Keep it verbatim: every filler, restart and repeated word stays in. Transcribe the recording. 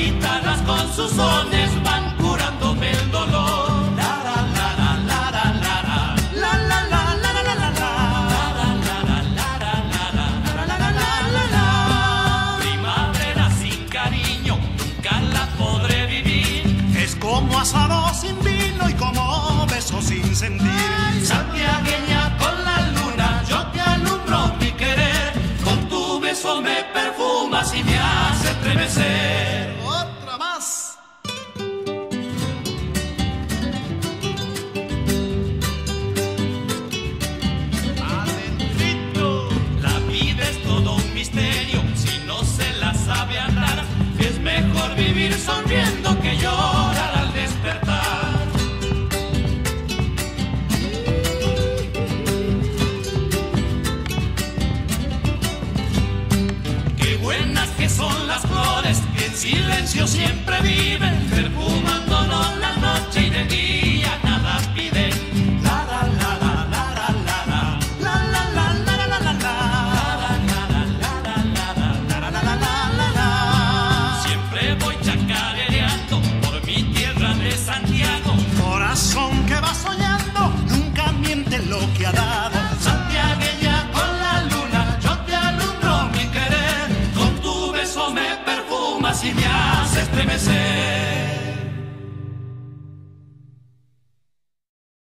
guitarras con sus sones van curándome el dolor. Como asado sin vino y como beso sin sentir. Santiagueña con la luna, yo te alumbro mi querer. Con tu beso me perfumas y me hace estremecer. Otra más. Adentrito. La vida es todo un misterio, si no se la sabe andar. Es mejor vivir sonriendo que llorar al despertar. Qué buenas que son las flores que en silencio siempre viven, perfumándonos la noche y de día nada piden. La la la la la la la la la la la la la la la la. Siempre voy chacareando por mi tierra de Santiago. Corazón que va soñando, nunca miente lo que ha dado. Santiagueña con la luna, yo te alumbro mi querer. Con tu beso me perfumas y me hace estremecer.